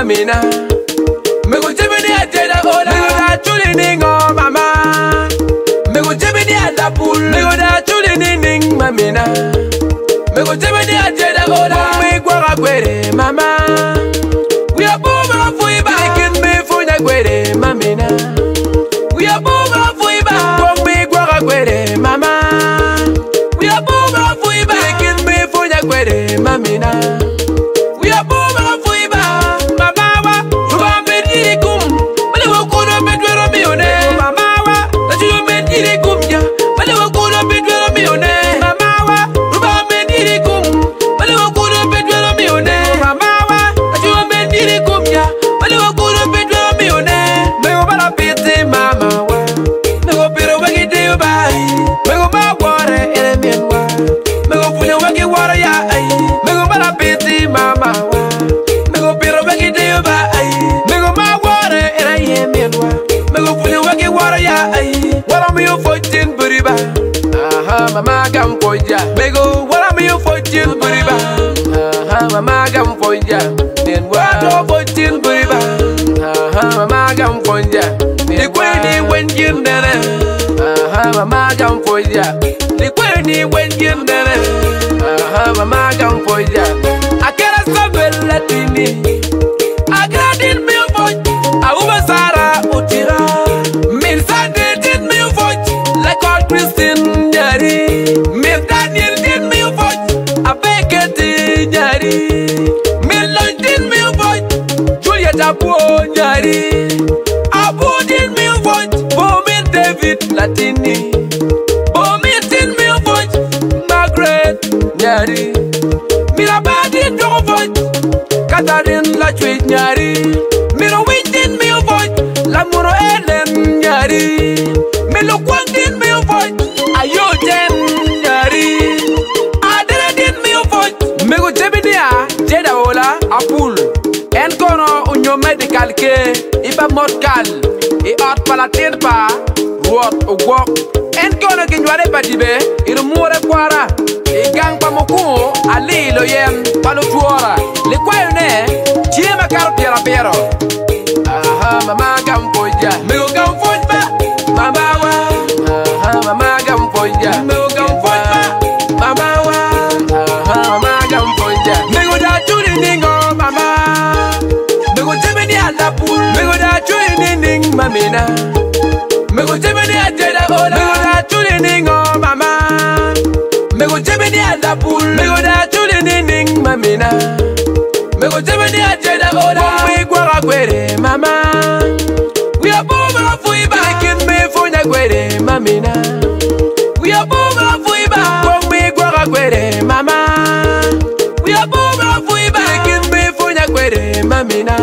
mamina. Me go jibini ajeda ola. Me go da chuli ningo mama. Me go jibini adapul. Me go da chuli ning mamina. Me go jibini ajeda ola. Me go agwere mama. We are boomer for back me for agwere mamina. We are boomer for back me go agwere mama. We are boomer for back me for agwere mamina. We are boomer for mama gam poja bego wala mi fotin buriba mama gam poja nen wato fotin buriba mama gam poja ni kweni wenjin dere mama gam poja ni kweni wenjin dere mama gam poja akera sabel latini agradin mi foj awuba sara utira min sande din mi foj la ko Christine Mir Daniel din mi foj abeketi nyari Milon din mi foj Juliet Abu nyari Abu din mi foj Bomin David Latini Bomin din mi foj Margaret nyari Miraba din do foj Catherine la chwe nyari Miro win din mi foj Lamuro Ellen nyari Milo kwang din mi foj Ayo den nyari Adere din mi foj Mego jebidia jeda ola apul En kono unyo medical ke Iba morkal I ot palatin pa Ruot ugwok En kono kinjware patibe Iru muore kwara I gang pa mokuo Ali lo yem palo tuora Le kwayo ne Chiema karo piera piero Mama gam poja Mego gam fojba Mama wa mama gam poja Mego gam fojba Mama wa mama gam poja Mego da churi ningo mama Mego jemeni adapul Mego da churi ning mamina Mego jemeni ajeda ola Mego da churi ningo mama Mego jemeni adapul Mego da churi ning mamina Mego jemeni ajeda ola Mego agwere mama We are boomer for back in me for agwere mamina We are boomer for back when we go agwere mama We are boomer for back in me for agwere mamina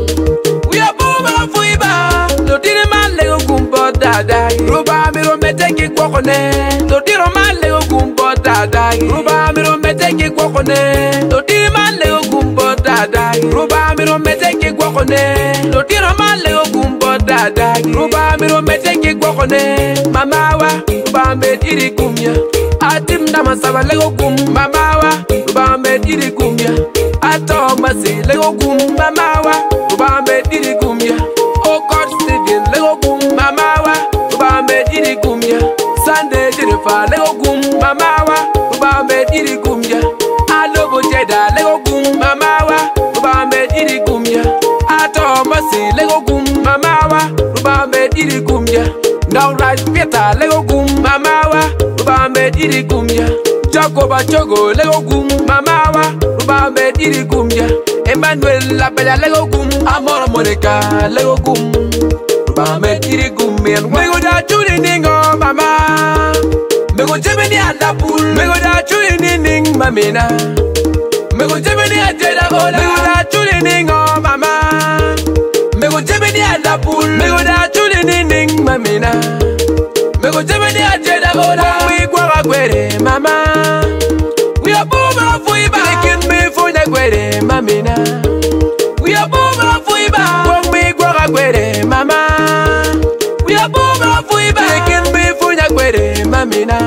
We are boomer for back no dire male gumbo dada Ruba mi ro meteki kokone no dire male gumbo dada Ruba mi ro meteki kokone no dire male gumbo dada Ruba mi ro meteki kokone no dire male gumbo dada Ruba mi ro meteki kokone mama wa Ruba me diri kumya atim dama saba lego kum mama wa Ruba me diri kumya ato masi lego kum mama wa Ruba me diri kumya o God Steven lego kum mama wa Ruba me diri kumya Sunday diri fa lego kum mama wa Ruba me diri kumya alobo jeda lego kum mama wa Ruba me diri kumya ato masi lego kum mama wa Ruba me diri kumya Now right Peter lego kum mama wa Ruba me diri kumya Jacoba chogo lego kum mama wa Ruba me diri kumya Emmanuel la bella lego kum Amor Monica lego kum Ruba me diri kum Mego da churi ningo mama Mego jemeni adapul Mego da churi ning mamina Mego jemeni ajeda ola Mego da churi ningo mama Mego jemeni adapul Mego da churi ning mamina Mego jemeni ajeda ola We go agwere mama We are boomer for back in me for agwere mamina We are boomer for back when we go agwere mama We are boomer for back in me for agwere mamina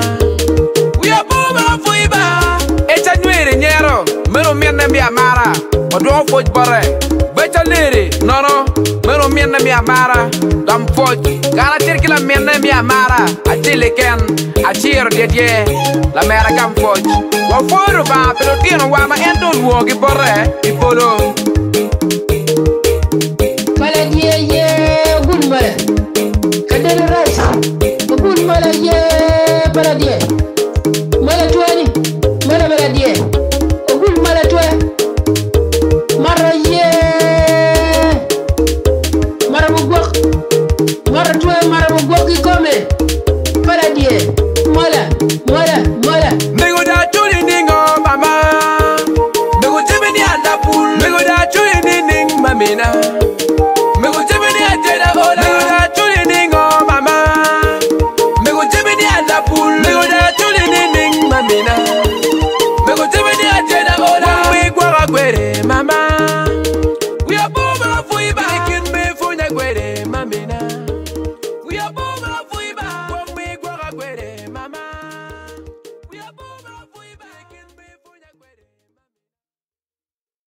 We are boomer for back Echa nyere nyero Mero mierne mi amara Odo foj bare Becha liri, no, mero miena mi amara, dam foj, gana tirkila miena mi amara, a chiliken, a cheer de la mera cam foj. Wa foro ba, pero tino wa ma endo luogi porre, I polo. Mala ye, good mala. Kadere rice, good mala ye, para die. Mala tuani, mala die. Good mala tuani. Mara ye, mara bugwak, mara tuani, mara bugwak ikome. Para die, mala. Mego da chuli ningo mama, mego jebeni anda pool. Mego da chuli ning mamina, mego jebeni ajeda ola. Mego da chuli ningo mama, mego jebeni anda pool. Mego da chuli ning mamina, mego jebeni ajeda ola. We gwara gwere mama, we are boba fuiba, kin me funya gwere.